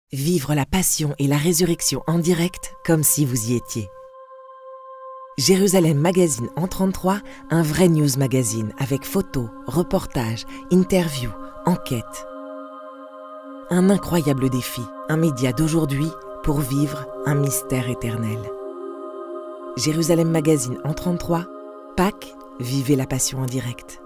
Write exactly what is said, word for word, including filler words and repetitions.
Vivre la passion et la résurrection en direct comme si vous y étiez. Jérusalem Magazine en trente-trois, un vrai news magazine avec photos, reportages, interviews, enquêtes. Un incroyable défi, un média d'aujourd'hui pour vivre un mystère éternel. Jérusalem Magazine en trente-trois, Pâques, vivez la passion en direct.